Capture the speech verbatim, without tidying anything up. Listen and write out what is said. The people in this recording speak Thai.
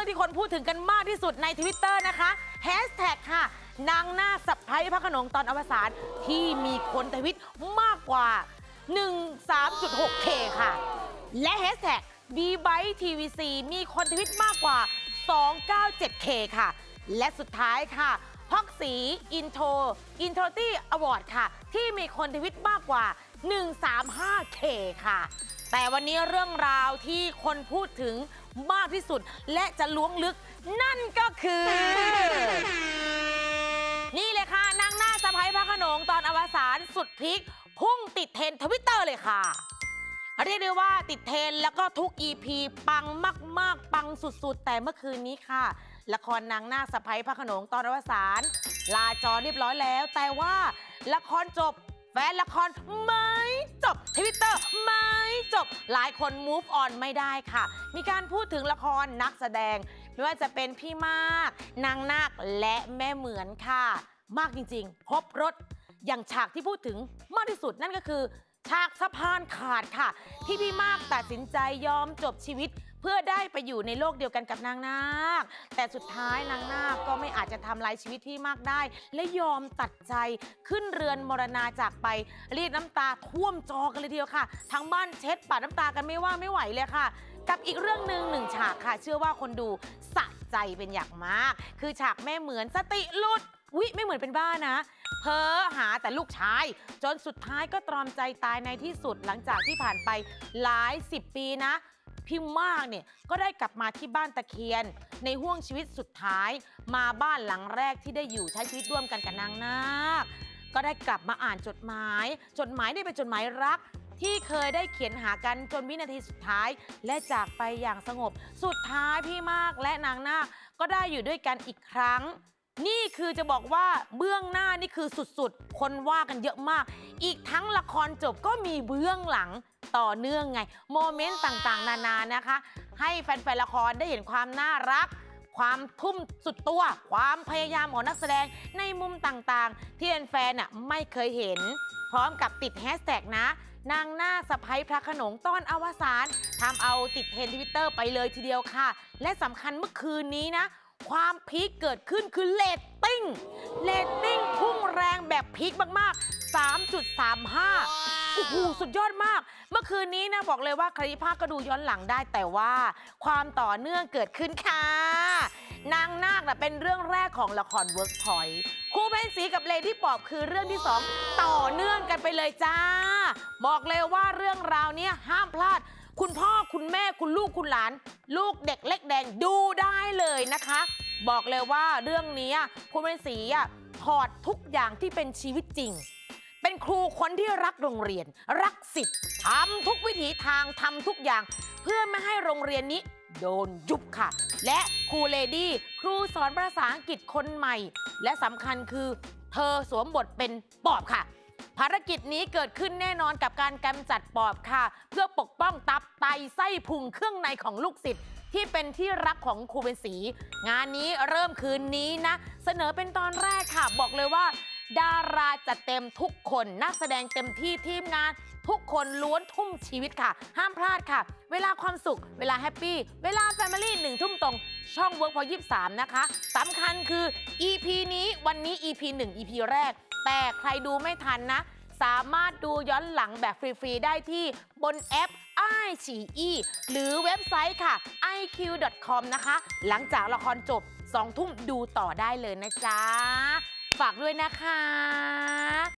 รื่องที่คนพูดถึงกันมากที่สุดใน ทวิตเตอร์ นะคะแฮชแท็กค่ะนางนาคสะใภ้พระโขนงตอนอวสานที่มีคนทวิตมากกว่า หนึ่งสิบสามจุดหกเค ค่ะและแฮชแท็ก บี ไบต์ ที วี ซี มีคนทวิตมากกว่า สองร้อยเก้าสิบเจ็ดเค ค่ะและสุดท้ายค่ะพ็อกสีอินโทรอินโทรตี้อวอร์ดค่ะที่มีคนทวิตมากกว่า หนึ่งร้อยสามสิบห้าเค ค่ะแต่วันนี้เรื่องราวที่คนพูดถึงมากที่สุดและจะล้วงลึกนั่นก็คือ นี่เลยค่ะนางนาคสะใภ้พระโขนงตอนอวสานสุดพีคพุ่งติดเทรนด์ทวิตเตอร์เลยค่ะเรียกได้ว่าติดเทรนด์แล้วก็ทุก อี พี ปังมากๆปังสุดๆแต่เมื่อคืนนี้ค่ะละครนางนาคสะใภ้พระโขนงตอนอวสานลาจอเรียบร้อยแล้วแต่ว่าละครจบแฟนละครไม่จบทวิตเตอร์ไม่จบหลายคน move on ไม่ได้ค่ะมีการพูดถึงละครนักแสดงไม่ว่าจะเป็นพี่มากนางนาคและแม่เหมือนค่ะมากจริงๆครบรถอย่างฉากที่พูดถึงมากที่สุดนั่นก็คือฉากสะพานขาดค่ะที่พี่มากตัดสินใจยอมจบชีวิตเพื่อได้ไปอยู่ในโลกเดียวกันกับนางนาคแต่สุดท้ายนางนาคก็ไม่อาจจะทำลายชีวิตพี่มากได้และยอมตัดใจขึ้นเรือนมรณาจากไปรีดน้ำตาท่วมจอกันเลยทีเดียวค่ะทั้งบ้านเช็ดปาดน้ำตากันไม่ว่าไม่ไหวเลยค่ะกับอีกเรื่องหนึ่งหนึ่งฉากค่ะเชื่อว่าคนดูสะใจเป็นอย่างมากคือฉากแม่เหมือนสติหลุดวิไม่เหมือนเป็นบ้านะเพ้อหาแต่ลูกชายจนสุดท้ายก็ตรอมใจตายในที่สุดหลังจากที่ผ่านไปหลายสิบปีนะพี่มากเนี่ยก็ได้กลับมาที่บ้านตะเคียนในห่วงชีวิตสุดท้ายมาบ้านหลังแรกที่ได้อยู่ใช้ชีวิตร่วมกันกับนางนาคก็ได้กลับมาอ่านจดหมายจดหมายได้เป็นจดหมายรักที่เคยได้เขียนหากันจนวินาทีสุดท้ายและจากไปอย่างสงบสุดท้ายพี่มากและนางนาคก็ได้อยู่ด้วยกันอีกครั้งนี่คือจะบอกว่าเบื้องหน้านี่คือสุดๆคนว่ากันเยอะมากอีกทั้งละครจบก็มีเบื้องหลังต่อเนื่องไงโมเมนต์ต่างๆนานานะคะให้แฟนๆละครได้เห็นความน่ารักความทุ่มสุดตัวความพยายามของนักแสดงในมุมต่างๆที่แฟนๆน่ะไม่เคยเห็นพร้อมกับติดแฮชแท็กนะนางนาคสะใภ้พระโขนงตอนอวสานทำเอาติดเทรนด์ทวิตเตอร์ไปเลยทีเดียวค่ะและสำคัญเมื่อคืนนี้นะความพีคเกิดขึ้นคือเรตติ้งเรตติ้งพุ่งแรงแบบพีคมากๆ สามจุดสามห้า โอ้โหสุดยอดมากเมื่อคืนนี้นะบอกเลยว่าใครที่พลาดก็ดูย้อนหลังได้แต่ว่าความต่อเนื่องเกิดขึ้นค่ะนางนาคนะเป็นเรื่องแรกของละครเวิร์กพอยต์ครูเพนสีกับเลดี้ปอบคือเรื่องที่สองต่อเนื่องกันไปเลยจ้าบอกเลยว่าเรื่องราวนี้ห้ามพลาดคุณพ่อคุณแม่คุณลูกคุณหลานลูกเด็กเล็กแดงดูได้เลยนะคะบอกเลยว่าเรื่องนี้ครูเพนสีถอดทุกอย่างที่เป็นชีวิตจริงเป็นครูคนที่รักโรงเรียนรักศิษย์ทำทุกวิถีทางทำทุกอย่างเพื่อไม่ให้โรงเรียนนี้โดนยุบค่ะและครูเลดี้ครูสอนภาษาอังกฤษคนใหม่และสำคัญคือเธอสวมบทเป็นปอบค่ะภารกิจนี้เกิดขึ้นแน่นอนกับการกำจัดปอบค่ะเพื่อปกป้องตับไตไส้พุงเครื่องในของลูกศิษย์ที่เป็นที่รักของครูเป็นสีงานนี้เริ่มคืนนี้นะเสนอเป็นตอนแรกค่ะบอกเลยว่าดาราจัดเต็มทุกคนนักแสดงเต็มที่ทีมงานทุกคนล้วนทุ่มชีวิตค่ะห้ามพลาดค่ะเวลาความสุขเวลาแฮปปี้เวลาแฟมิลี่หนึ่งทุ่มตรงช่อง Work พอยต์ ยี่สิบสาม นะคะสำคัญคือ อี พี นี้วันนี้ อี พี หนึ่ง อี พี แรกแต่ใครดูไม่ทันนะสามารถดูย้อนหลังแบบฟรีๆได้ที่บนแอป ไอ ซี อี หรือเว็บไซต์ค่ะ ไอ คิว ดอท คอม นะคะหลังจากละครจบสองทุ่มดูต่อได้เลยนะจ๊ะฝากด้วยนะคะ